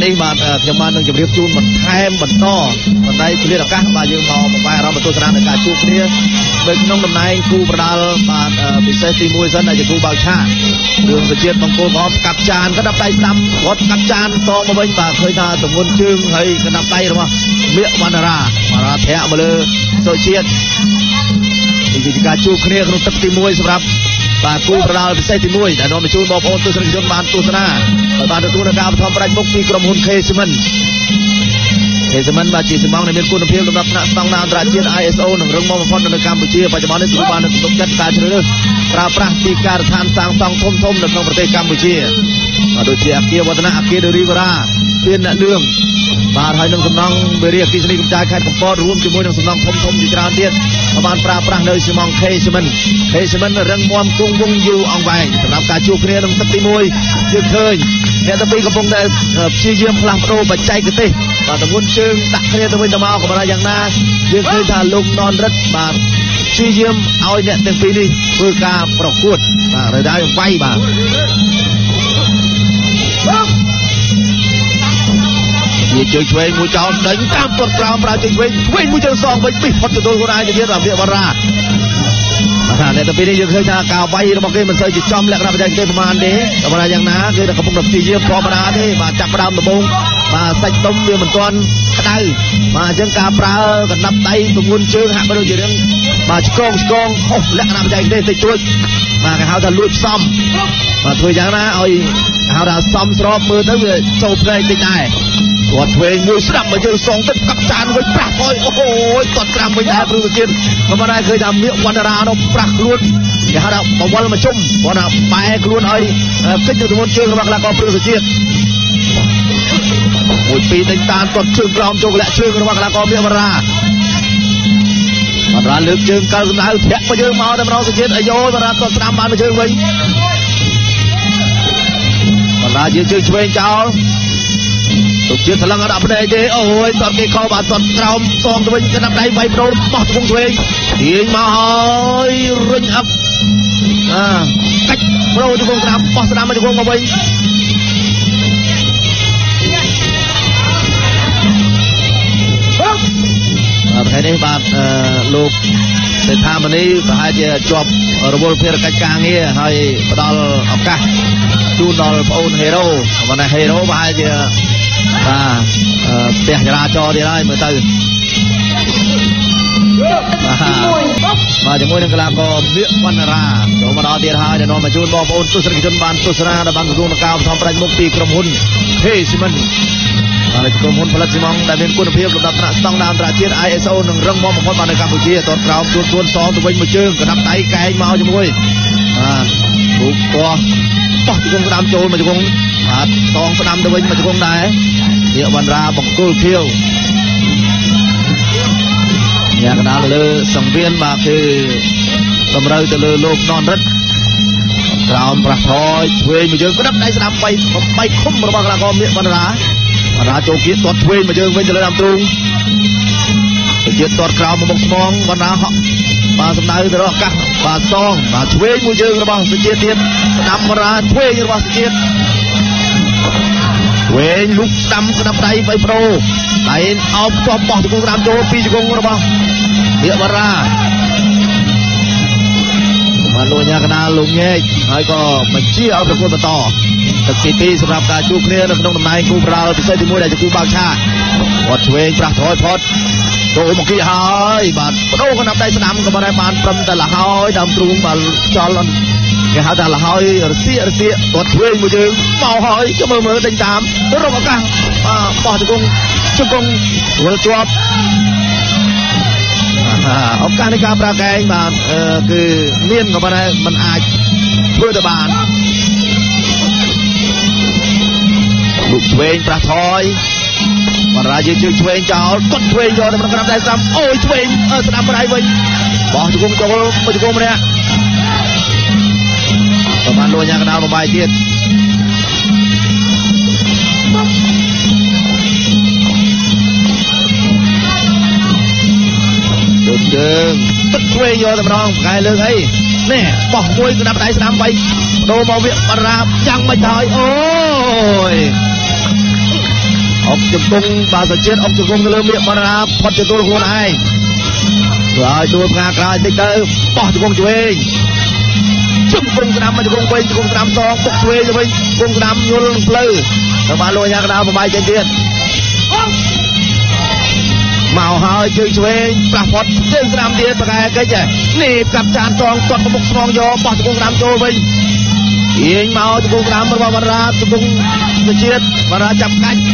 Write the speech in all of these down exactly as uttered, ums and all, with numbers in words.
នេះបាទខ្ញុំបាននឹងជម្រាបជូនបន្ថែមបន្តបណ្ដៃគ្លៀតឱកាសបាទយើងមកបង្វែរអារម្មណ៍ទស្សនានៃការជួបគ្នានៅក្នុងតំណែងគូប្រដាល់បាទពិសេសទីមួយសិនដែលជាគូបើកឆាករឿងវិជាតិបង្គោលក៏កាប់ចានក៏ដាប់ដៃស្ដាំគាត់កាប់ចានតមកវិញបាទឃើញថាទម្ងន់ជើងហើយក៏ដាប់ដៃរបស់មាសវណ្ណរាវណ្ណរាធាក់មកលើសុជាតិនេះគឺជាការជួបគ្នាក្នុងទឹកទីមួយសម្រាប់បាទគូប្រដាល់ពិសេសទីមួយដែលនាំមកជូនបងប្អូនទស្សនិកជនបានទស្សនាហើយបានទទួលនៅការបឋមផ្ដាច់មុខពីក្រុមហ៊ុន K Cement K Cement បាទជាសំងដែលមានគុណភាពលំដាប់ថ្នាក់ស្តង់ដារអន្តរជាតិ I S O និងរឹងមាំបំផុតនៅកម្ពុជាបច្ចុប្បន្ននេះទទួលបាននូវទំនុកចិត្តការជ្រើសរើសប្រើប្រាស់ពីការដ្ឋានសាងសង់ធំធំនៅក្នុងប្រទេសកម្ពុជាបាទដូចជាអគារវឌ្ឍនៈអគាររីវ៉ារ៉ាស្ពានអ្នកលឿងបាទហើយនឹងសំណង់វិរិយអគិសនីកម្ពុជាខេត្តកំពតរួមជាមួយនឹងសំណង់ធំធំជាច្រើនទៀតបានប្រើប្រាស់នៅសំណង់ K Cement K Cement រឹងមាំគង់វង្សយូរអង្វែងសម្រាប់ការជួបគ្នាក្នុងទឹកទីមួយយើងឃើញអ្នកទាំងពីរកំពុងតែព្យាយាមផ្លាស់ប្ដូរបច្ចេកទេសបាទទម្ងន់ជើងដាក់គ្នាទៅវិញទៅមកកម្រិតយ៉ាងណាយើងឃើញថាលោកននរិទ្ធបាទព្យាយាមឲ្យអ្នកទាំងពីរនេះធ្វើការប្រកួតបាទរដូវវាយបាទជាជើងឆ្វេងមួយចោលដេញតាមទាត់ក្រោមប្រើជើងឆ្វេងឆ្វេងមួយជើងសងវិញពីផុតទទួលខ្លួនឯងទៅទៀតអាមាសវណ្ណរាបាទអ្នកទាំងពីរនេះយើងឃើញថាការវាយរបស់គេមិនសូវជាចំលក្ខណៈបច្ចេកទេសប្រហែលទេតែបើយ៉ាងណាគេកំពុងតែព្យាយាមធម្មតាទេបាទចាប់ផ្ដើមដំបូងបាទសាច់ដុំវាមិនទាន់ក្តៅបាទអញ្ចឹងការប្រើកណ្ដាប់ដៃទម្ងន់ជើងហាក់បីដូចជារឿងបាទឆ្កងឆ្កងខុសលក្ខណៈបច្ចេកទេសតិចតួចបាទគេហៅថាលួចផ្សំបាទធ្វើយ៉ាងណាឲ្យហៅថាសំស្របមើលទៅវាចូលភ្នែកតិចដែរគាត់ឆ្វេងមួយស្ដាប់មកយើងសងទឹកកាប់ចានវិញប្រាស់អើយអូយតត់ក្រាំវិញដែរព្រឹងទៀតក៏មិនដែរឃើញថាមាសវណ្ណរានោះប្រាស់ខ្លួនគេហៅថាបវលមកជុំគាត់ថាបែរខ្លួនឲ្យគិតទៅទម្ងន់ជើងរបស់កីឡាករព្រឹងជាតិមួយពីរដេញតានតត់ជើងក្រោមចូលកលាក់ជើងរបស់កីឡាករមាសវណ្ណរាវណ្ណរាលើកជើងកើសម្ដៅធាក់មកយើងមកតែម្ដងសុជាតិអាយ៉ូវណ្ណរាតត់ស្ដាំបានមកជើងវិញវណ្ណរាយើងជើងឆ្វេងចោលទុកជាថ្លឹងអត់ដាក់ភ្នែកទេអូយតត់គេខោបាទតត់ក្រោមសងទៅវិញកណ្ដាប់ដៃវាយប្រូបោះទង្គង់ឆ្វេងទាញមកហើយរុញអឹបអាកាច់ប្រូទង្គង់ស្ដាំបោះស្ដាំមកទង្គង់មកវិញបាទថ្ងៃនេះបាទលោកសេដ្ឋាមនីប្រហែលជាជាប់រវល់ភារកិច្ចការងារហើយផ្ដល់ឱកាសជូនដល់បងអូនហេរ៉ូប៉ុន្តែហេរ៉ូប្រហែលជាបាទផ្ទះចរាចរណ៍ទៀតហើយមើលទៅបាទជាមួយនឹងកីឡាករមាសវណ្ណរាចូលមកដល់ទៀតហើយដែលនាំមកជូនបងប្អូនទស្សនិកជនបានទស្សនាដែលបានទទួលនឹងការបឋមផ្ដាច់មុខពីក្រុមហ៊ុន K Cement បាទក្រុមហ៊ុនផលិតស៊ីម៉ងដែលមានគុណភាពលំដាប់ថ្នាក់ស្តង់ដារអន្តរជាតិ I S O និងរឹងមាំបំផុតបាននៅកម្ពុជាតតក្រោមជួនជួនសងទៅវិញមួយជើងកណ្ដាប់ដៃកែងមកជាមួយបាទរូបពណ៌បោះជង្គង់ស្ដាំចូលមកជង្គង់បាទសងស្ដាំទៅវិញមកជង្គង់ដែរមាសវណ្ណរាបង្គោលភៀវអ្នកកណ្ដាលលើសង្វៀនបាទគឺតម្រូវទៅលើលោកននរិទ្ធក្រោមប្រះថយឆ្វេងមកយើងក្តាប់ដៃស្ដាំបីបីខុំរបស់កីឡាករមាសវណ្ណរាវណ្ណរាចូលគៀតទាត់ឆ្វេងមកយើងវិញទៅលើដើមទ្រូងទៅជាតិទាត់ក្រោមមកមុខស្មងវណ្ណរាហក់បាទសម្ដៅទៅរកឱកាសបាទសងបាទឆ្វេងមួយយើងរបស់សុជាតិទៀតស្ដាំវណ្ណរាឆ្វេងរបស់សុជាតិឆ្វេងលុកស្ដាំក្តាប់ដៃបីប្រូដៃអោបជាប់បោះជង្គង់ស្ដាំចូលពីជង្គង់របស់មាសវណ្ណរាបានលោកញ៉ាកណ្ដាលលោកញែកហើយក៏បញ្ជាឲ្យប្រកួតបន្តទឹកទីពីរសម្រាប់ការជួបគ្នានៅក្នុងតំណែងគូប្រដាល់ពិសេសទីមួយដែលជាគូបើកឆាកគាត់ឆ្វេងប្រាស់ថយផុតចូលមកគីហើយបាទបដូរកណ្ដាប់ដៃស្ដាំក៏មិនដែរបានព្រមតែលហើយដើមទ្រូងបាទចោលគេហៅថាលហើយរសៀករសៀកគាត់ឆ្វេងមួយយើងមកហើយចាំមើលមើលដេញតាមរកឱកាសបាទបោះជង្គង់ជង្គង់វិលជាប់ឱកាសនៃការប្រើកែងបាទគឺមានក៏ប៉ុន្តែมันអាចធ្វើទៅបានលោកឆ្វេងប្រាស់ថយបារាយើងជើងឆ្វេងចោលគាត់ឆ្វេងយកទៅក្នុងក្រាបដៃស្ដាំអូយឆ្វេងស្ដាំដៃវិញបោះជង្គង់ចូលមកជង្គង់ម្នាក់ក៏បានលួចញ៉ាកណ្ដាលមួយបាយទៀតដូចជើងទឹកឆ្វេងយកតែម្ដងប្រកែលើកអីនេះបោះមួយក្តាប់ដៃស្ដាំបីដូរមកវាបារាយ៉ាងមិនដល់អូយអុកជង្គង់បាទសុជាតិអុកជង្គង់ទៅលើមៀកបណ្ណាផុតទទួលខ្លួនឯងហើយដួលផ្កាក្រោយតិចទៅបោះជង្គង់ឆ្វេងជង្គង់ស្ដាំមកជង្គង់វិញជង្គង់ស្ដាំសងបុកឆ្វេងទៅវិញជង្គង់ស្ដាំយល់នឹងផ្លូវទៅបានលុយយ៉ាងកណ្ដាលបបាយចេញទៀតមកហើយជើងឆ្វេងប្រះផុតជើងស្ដាំទៀតបកែកិច្ចនេះកាប់ចានសងទាត់មុខស្មងយកបោះជង្គង់ស្ដាំចូលវិញទាញមកជង្គង់ស្ដាំរបស់បារាជង្គង់សុជាតិបារាចាប់កាច់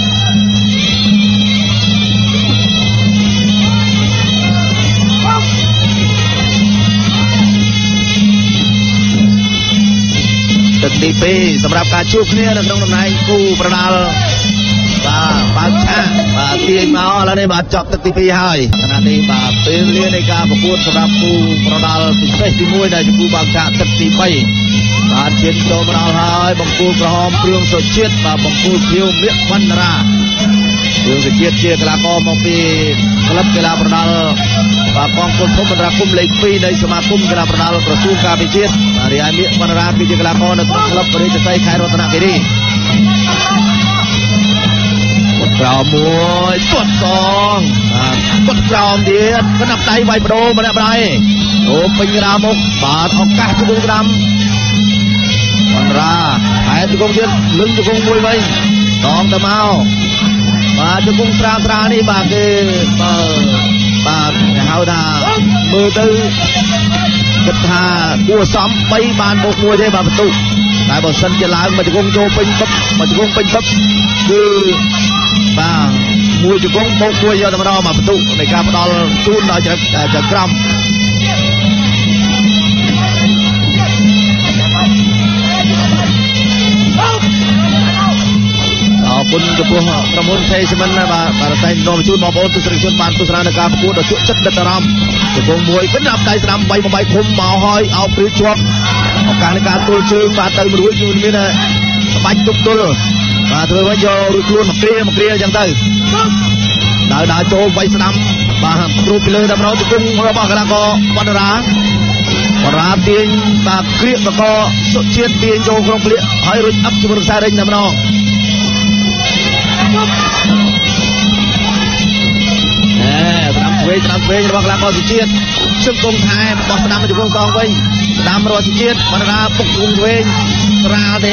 ទឹកទីពីរសម្រាប់ការជួបគ្នានៅក្នុងតំណែងគូប្រដាល់បាទបើកឆាកបាទទាញមកឥឡូវនេះបាទចប់ទឹកទីពីរហើយខណៈនេះបាទពេលវេលានៃការប្រកួតសម្រាប់គូប្រដាល់ពិសេសទីមួយដែលជាគូបើកឆាកទឹកទីបីបាទឈានចូលមកដល់ហើយបង្គោលក្រហមព្រឿងសុជាតិបាទបង្គោលខៀវមៀកវណ្ណរាព្រឿងសុជាតិជាកីឡាករមកពីក្លឹបកីឡាប្រដាល់បាទកងពលធំបណ្ដាគុំលេខពីរនៃសមាគមកីឡាប្រដាល់ក្រសួងការពារជាតិរីឯមៀកវណ្ណរាគឺជាកីឡាករនៅក្នុងក្លឹបរាជសីខេត្តរតនគិរីក្រោមមួយទាត់សងបាទគាត់ក្រោមទៀតកណ្ដាប់ដៃវាយបដូរម្នាក់ម្ដាយអូពេញក្រាមុខបាទឱកាសជង្គង់ស្ដាំបណ្ដាហើយជង្គង់ទៀតលឹងជង្គង់មួយវិញតងទៅមកបាទជង្គង់ស្រាលស្រាលនេះបាទគេបាទបាទគេហៅថាមើលទៅគិតថាគួរសមបីបានបូកមួយទេបាទបន្ទុកតែបើសិនជាឡើងមកជង្គង់ចូលពេញបឹកមកជង្គង់ពេញបឹកគឺបាទមួយជង្គង់បូកមួយយកតែម្ដងមកបន្ទុកនៃការផ្ដល់ជូនដល់ចៅចៅក្រមអរគុណចំពោះក្រុមហ៊ុនថេសមិនបាទបាទតែនាំជូនបងប្អូនទស្សនិកជនបានទស្សនានៅការប្រកួតដ៏ជក់ចិត្តដិតអារម្មណ៍ជង្គង់មួយបណ្ដាប់ដៃស្ដាំបីបំបីឃុំមកហើយអោបព្រឺជាប់ឱកាសនៃការទល់ជើងបាទទៅរួចយូរមានក្បាច់ទប់ទល់បាទធ្វើវិញយករួចខ្លួនមកគ្រាមកគ្រាអញ្ចឹងទៅដើរដើរចូលវៃស្ដាំបាទត្រួតពីលើដល់ម្ដងជង្គង់របស់កីឡាករវណ្ណរាបារាទាញបាទគ្រាកបកសុជាតិទាញចូលក្រុមភ្លៀកហើយរួចអឹបជាមួយខ្សែរេញតែម្ដងអេស្ដាំឆ្វេងស្ដាំឆ្វេងរបស់កីឡាករសុជាតិជង្គង់ថែបបោះស្ដាំជង្គង់សងវិញស្ដាំរបស់សុជាតិបណ្ដាពុកជង្គង់ឆ្វេងស្រាលទេ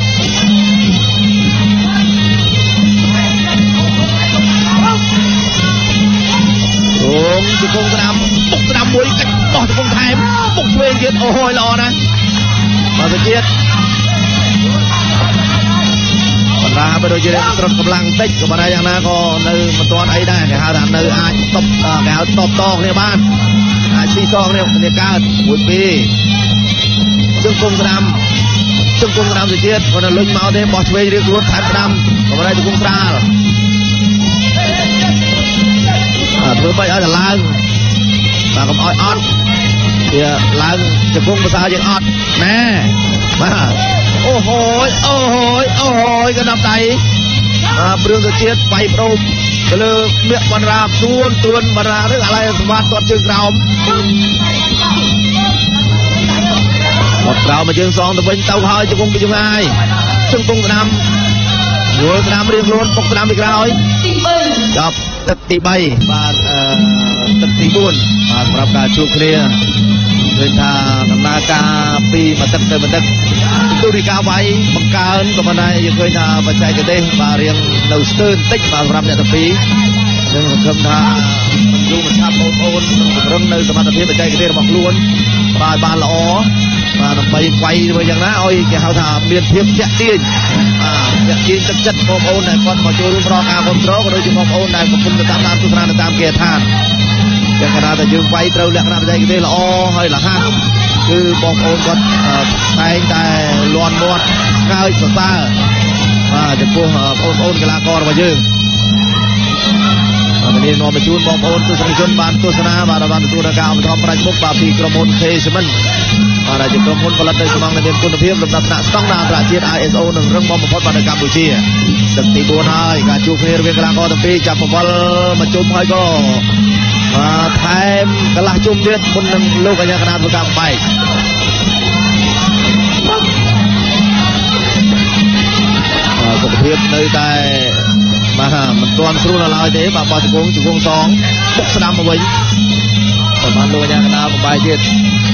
រងជង្គង់ស្ដាំពុកស្ដាំមួយកាច់បោះជង្គង់ថែបពុកឆ្វេងទៀតអូយល្អណាស់បាទសុជាតិបណ្ដាបើដូចជាស្រុតកម្លាំងតិចក៏បណ្ដាយ៉ាងណាក៏នៅមិនទាន់អីដែរគេហៅថានៅអាចតបគេហៅតបតគ្នាបានអាចស៊ីសងគ្នាគ្នាកើតមួយពីរជង្គង់ស្ដាំជង្គង់ស្ដាំសុជាតិគាត់ទៅលុញមកទេបោះឆ្វេងរៀងខ្លួនថែបស្ដាំក៏បណ្ដាជង្គង់ស្រាលអត់ធ្វើបែបឲ្យតែឡើងបាទកុំឲ្យអត់វាឡើងជង្គង់ភាសាយើងអត់ណែបាទអូហូយអូហូយអូហូយកណ្ដាប់ដៃបាទព្រឿងសុជាតិវាយបដូរទៅលើមៀកបណ្ដាទួនទួនបណ្ដាឬអាឡ័យសម្បត្តិទាត់ជើងក្រោមមកក្រោមមកជើងសងទៅវិញទៅហើយជង្គង់ពីចម្ងាយជង្គង់ស្ដាំយល់ស្ដាំរៀងខ្លួនពុកស្ដាំពីក្រោយចប់ទឹកទីបីបាទទឹកទីបួនបាទសម្រាប់ការជួបគ្នាឃើញថាដំណើរការពីមួយទឹកទៅមួយទឹកទូរីកាវាយបង្កើនក៏ប៉ុន្តែយើងឃើញថាបច្ចេកទេសបាទរៀងនៅស្ទើរបន្តិចបាទសម្រាប់អ្នកទាំងពីរយើងសង្ឃឹមថាមិនយូរមិនឆាប់បងប្អូននឹងពង្រឹងនៅសមត្ថភាពបច្ចេកទេសរបស់ខ្លួនបាទបានល្អបាទដើម្បីវាយធ្វើយ៉ាងណាឲ្យគេហៅថាមានភាពតាក់ទាញបាទតាក់ទាញទឹកចិត្តបងប្អូនដែលគាត់មកចូលរួមរកការគ្រប់គ្រងក៏ដូចជាបងប្អូនដែលកំពុងតាមដានទស្សនានៅតាមគេឋានយ៉ាងណាតែយើងវាយត្រូវលក្ខណៈបច្ចេកទេសល្អហើយរហ័សគឺបងប្អូនគាត់តែងតែលន់មាត់ឆ្លើយសរសើរបាទចំពោះបងប្អូនកីឡាកររបស់យើងបាទនេះនាំមកជូនបងប្អូនទស្សនិកជនបានទស្សនាបាទបានទទួលការឧបត្ថម្ភប្រាច់មុខបាទពីក្រុមហ៊ុន K Cement បាទដែលជាក្រុមហ៊ុនផលិតនៅសំណង់ដែលមានគុណភាពលំដាប់ថ្នាក់ស្តង់ដារអន្តរជាតិ I S O និងរឹងមាំបំផុតបាទនៅកម្ពុជាទឹកទីបួនហើយការជួបគ្នារវាងកីឡាករទាំងពីរចាប់បង្វិលមកជុំហើយក៏បាទថែមកន្លះជុំទៀតមុននឹងលោកអាជ្ញាកណ្ដាលធ្វើការបែកសុខភាពនៅតែបាទមិនទាន់ស្រួលឡើយទេបាទបោះជង្គង់ជង្គង់សងបុកស្ដាំមកវិញតែបានលោកអាញាកណ្ដាលបំបាយទៀត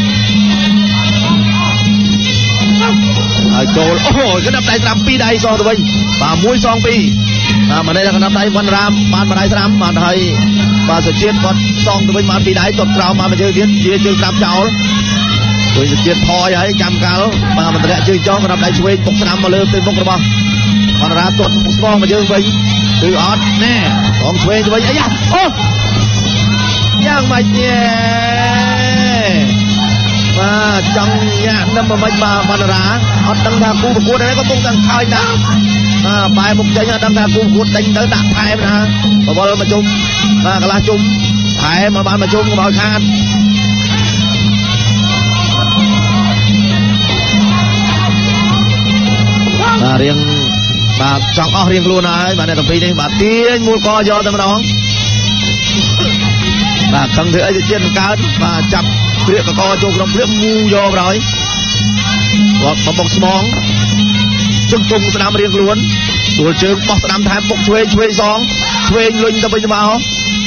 ហើយចូលអូយក្តាប់ដៃស្ដាំពីរដៃសងទៅវិញបាទមួយសងពីរបាទមកនេះក្តាប់ដៃវណ្ណរាមបានម្ដាយស្ដាំបានហើយបាទសុជាតិគាត់សងទៅវិញបានពីរដៃតបក្រោមបានមកជើងទៀតជាជើងស្ដាំចោលវិញសុជាតិថយហើយចាំកាល់បាទមន្តរៈជើងចោលក្តាប់ដៃឆ្វេងបុកស្ដាំមកលើផ្ទៃមុខរបស់វណ្ណរាមទាត់ស្មងមកជើងវិញគឺអត់ណែបងឆ្វេងទៅវិញអីយ៉ាអូយ៉ាងម៉េចទេបាទចង់ញ៉ាំនឹមមិនបាទវណ្ណរាអត់ដឹងថាគូប្រកួតអីក៏ទុំទាំងខើចដែរបាទបែរមុខចេញអត់ដឹងថាគូប្រកួតដេញទៅដាក់ថែមណាបវលមកជុំបាទកន្លះជុំថែមមកបានមកជុំកុំឲ្យខាតបាទរៀងបាទចង់អស់រៀងខ្លួនហើយបាទអ្នកទាំងពីរនេះបាទទាញមូលកយកតែម្ដងបាទខឹងធ្វើអីទៅជាតិបង្កើតបាទចាប់ព្រាកកកចូលក្នុងព្រាកមូយកបរហើយគាត់មកបុកស្មងជង្គង់ស្ដាំរៀងខ្លួនទួលជើងបោះស្ដាំថែមបុកឆ្វេងឆ្វេងសងឆ្វេងលុញទៅវិញទៅមក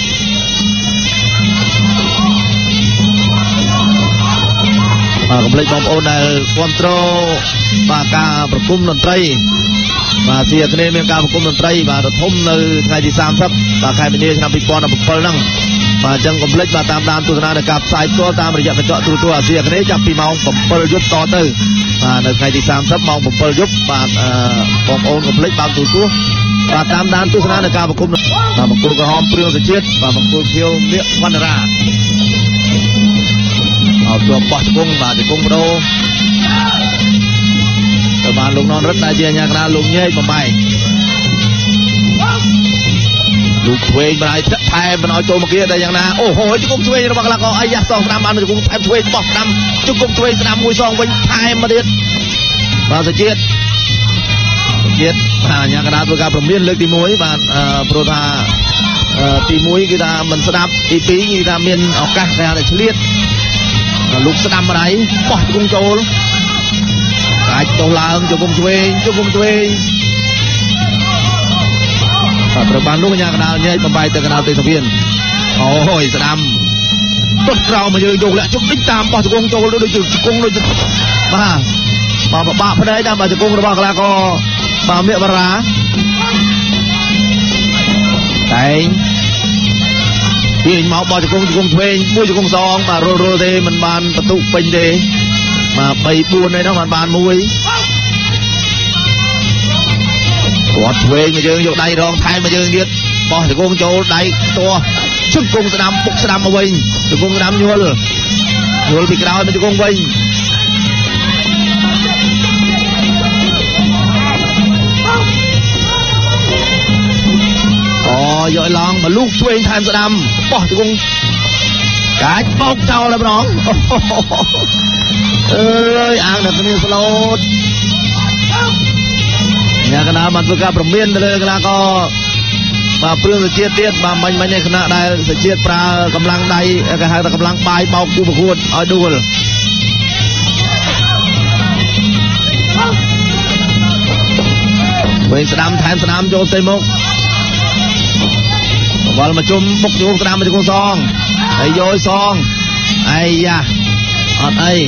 បាទកុំភ្លេចបងប្អូនដែលគ្រប់គ្រងបាទការប្រគំតន្ត្រីបាទជាគ្នាមានការប្រគំតន្ត្រីបាទរធំនៅថ្ងៃទីសាមសិបបាទខែមីនាឆ្នាំពីរពាន់ដប់ប្រាំbảyហ្នឹងបាទអញ្ចឹងកុំភ្លេចបាទតាមដានទស្សនានៃការផ្សាយផ្ទាល់តាមរយៈកញ្ចក់ទូរទស្សន៍អាស៊ីអាគ្នេយ៍ចាប់ពីម៉ោងbảyយប់តទៅបាទនៅថ្ងៃទីសាមសិបម៉ោងbảyយប់បាទបងប្អូនកុំភ្លេចបើកទូរទស្សន៍បាទតាមដានទស្សនានៃការប្រគំបាទបង្គោលក្រហមព្រឿងសុជាតិបាទបង្គោលខៀវមាសវណ្ណរាអត់ជាប់បោះជង្គង់បាទជង្គង់បដូរទៅបានលោកននរិទ្ធដែលជាអាជ្ញាកណ្ដាលលោកញែកបំបែកលោកឆ្វេងបានឲ្យថែមបានឲ្យចូលមកkiaតែយ៉ាងណាអូហូជង្គង់ឆ្វេងរបស់កីឡាករអាយ៉ាសងស្ដាំបានជង្គង់ថែមឆ្វេងបោះស្ដាំជង្គង់ឆ្វេងស្ដាំមួយសងវិញថែមមកទៀតបាទសុជាតិសុជាតិអាជ្ញាកណ្ដាលធ្វើការព្រមានលើកទីមួយបាទព្រោះថាទីមួយគឺថាមិនស្ដាប់ទីពីរគឺថាមានឱកាសគេហៅថាឆ្លៀតលោកស្ដាំម្ដាយបោះជង្គង់ចូលអាចចុះឡើងជង្គង់ឆ្វេងជង្គង់ឆ្វេងបាទត្រូវបានលោកអាជ្ញាកណ្ដាលញែកបំបាយទៅកណ្ដាលទេសាវៀនអូយស្ដាំទត់ក្រោមមកយើងយកលាក់ជុំតិចតាមបោះជង្គង់ចូលដូចជង្គង់ដូចបាទបាទបបាក់ផ្នែកតាមជង្គង់របស់កីឡាករបាទមាសបារាតែងពីមកបោះជង្គង់ជង្គង់ឆ្វេងមួយជង្គង់សងបាទរុលរុលទេមិនបានបន្ទុកពេញទេបាទបីបួនឯនោះបានបានមួយគាត់ឆ្វេងមកយើងយកដៃរងថែមមកយើងទៀតបោះជង្គង់ចូលដៃទាស់ជង្គង់ស្ដាំពុកស្ដាំមកវិញជង្គង់ស្ដាំញ័លញ័លពីក្រោយមកជង្គង់វិញអូយកឡងមកលូកឆ្វេងថែមស្ដាំបោះជង្គង់កាច់បោកចោលតែម្ដងអើយអាងដល់គ្នាស្លូតញ៉ាកណ្ដាលបានធ្វើការប្រមានទៅលើកីឡាករបាទព្រឿងសុជាតិទៀតបាទមិញមិញនេះគណៈដែលសុជាតិប្រើកម្លាំងដៃគេហៅថាកម្លាំងបាយបោកគូប្រកួតឲ្យដួលវិញស្ដាំថែមស្ដាំចូលទៅមុខវល់មកជុំបុកជុំស្ដាំមកជង្គង់សងហើយយកសងអាយ៉ាអត់អី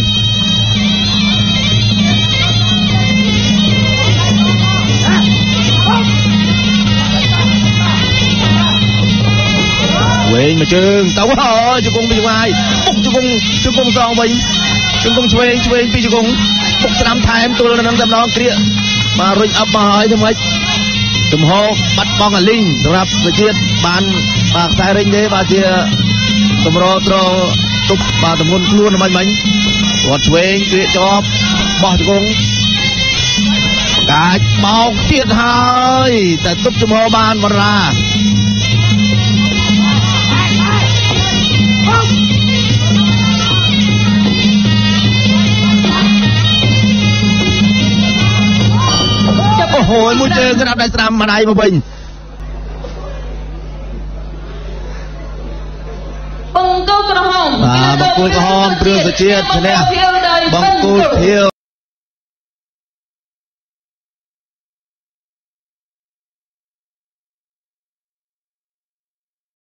វិញមកជើងទៅអើជង្គង់ពីឆ្ងាយបុកជង្គង់ជង្គង់សងវិញជង្គង់ឆ្វេងឆ្វេងពីជង្គង់បុកស្ដាំថែមទល់នៅនឹងតែម្ដងគ្រាបាទរុញអប់មកហើយទៅមិនចំហបាត់បង់អាលីងសម្រាប់សុជាតិបានបាទខ្សែរិញទេបាទជាសម្រត្រទប់បាទទម្ងន់ខ្លួនមិនមិញគាត់ឆ្វេងគ្រាជាប់បោះជង្គង់កាច់បោកទៀតហើយតែទប់ចំហបានវណ្ណរាអូយមួយជើងក្រាបដៃស្ដាំម្ដាយមកវិញបង្គោលក្រហមបាទបង្គោលក្រហមព្រឿងសុជាតិឈ្នះបង្គោលខៀវ